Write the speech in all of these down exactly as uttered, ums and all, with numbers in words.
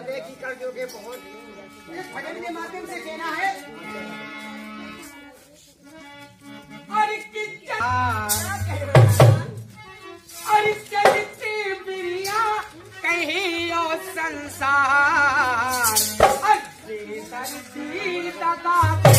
देखी कर जोगे पहुंच इस भजन के माध्यम से कहना है। अरे अरे चलती प्रिया कहीं और संसार अरे धरती दादा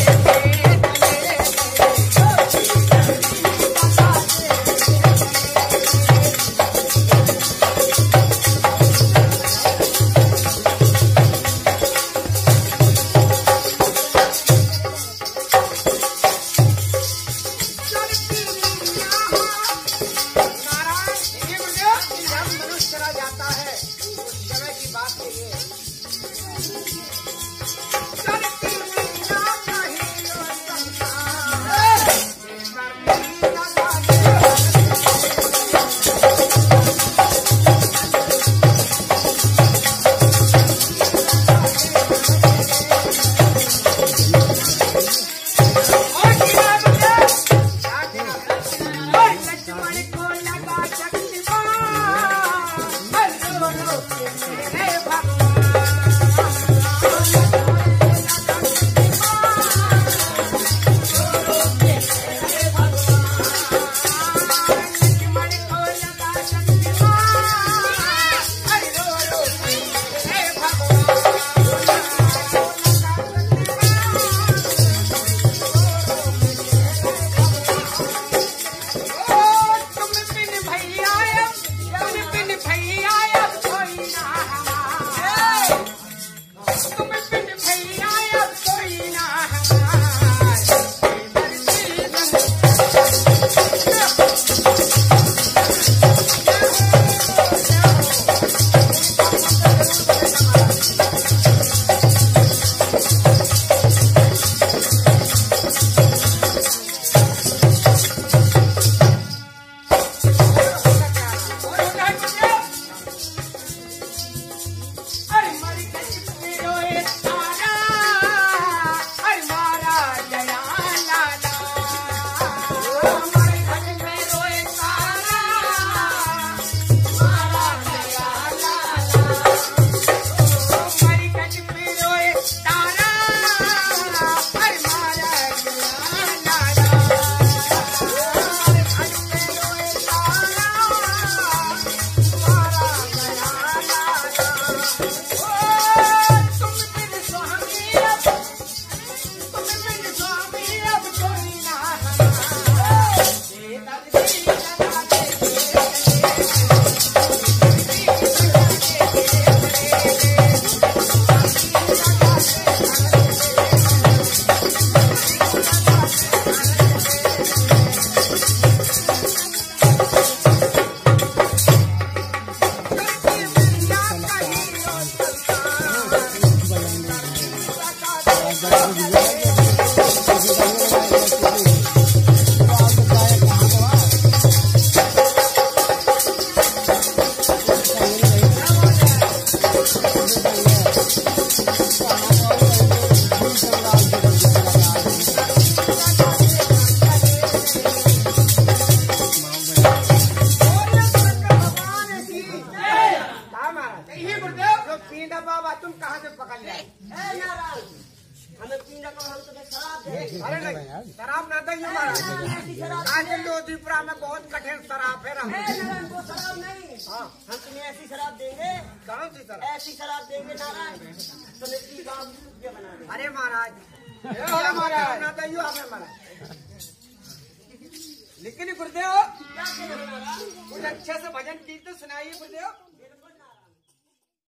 तुम कहाँ से पकड़ लिया? हमें पीने को हम तुम्हें शराब दे। अरे नहीं शराब ना दे महाराज। आज लोधीपुरा में बहुत कठिन शराब है। वो शराब नहीं, हाँ हम तुम्हें ऐसी शराब देंगे। कौन सी शराब? ऐसी शराब देंगे नारायण तुम्हें बना दे। अरे महाराज महाराज ना दे हमें महाराज। लेकिन गुरुदेव कुछ अच्छे से भजन कीर्तन सुनाइए गुरुदेव।